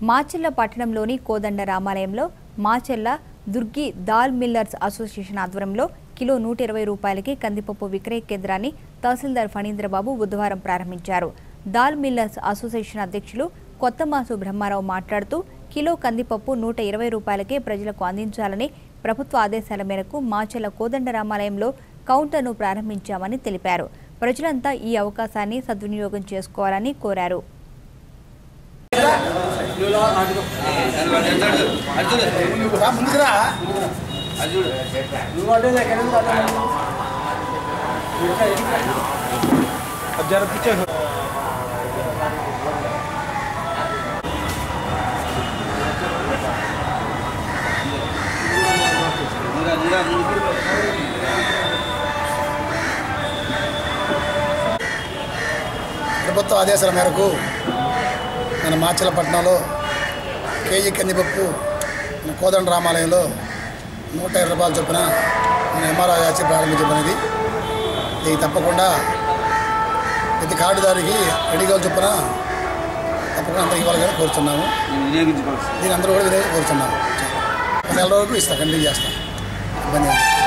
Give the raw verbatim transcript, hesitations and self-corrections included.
మాచెల్ల పట్టణంలోని కోదండ రామాలయంలో మాచెల్ల దుర్గి దాల్ మిల్లర్స్ అసోసియేషన్ ఆధ్వర్యంలో కిలో నూట ఇరవై రూపాయలకి కందిపప్పు విక్రయ కేంద్రాన్ని తహసీల్దార్ ఫణీంద్రబాబు బుధవారం ప్రారంభించారు. దాల్ మిల్లర్స్ అసోసియేషన్ అధ్యక్షులు కొత్తమాసు బ్రహ్మారావు మాట్లాడుతూ కిలో కందిపప్పు నూట ఇరవై రూపాయలకే ప్రజలకు అందించాలని ప్రభుత్వ ఆదేశాల మేరకు మాచెల్ల కోదండ రామాలయంలో కౌంటర్ను ప్రారంభించామని తెలిపారు. ప్రజలంతా ఈ అవకాశాన్ని సద్వినియోగం చేసుకోవాలని కోరారు. ప్రభుత్వ ఆదేశాల మేరకు మన మాచెల్ల పట్టణంలో కేజీ కందిపప్పు మన కోదండ రామాలయంలో నూట ఇరవై రూపాయలు చొప్పున మన ఎంఆర్ఓ వచ్చి ప్రారంభించబడింది. ఇది తప్పకుండా ప్రతి కార్డుదారికి రెడీగా చొప్పున తప్పకుండా అందరికి ఇవ్వాలని కోరుతున్నాము. దీని అందరూ కూడా వినియోగం కోరుతున్నాము. నెల రోజులకు ఇస్తాం, కంటిన్యూ చేస్తాం. ఇబ్బంది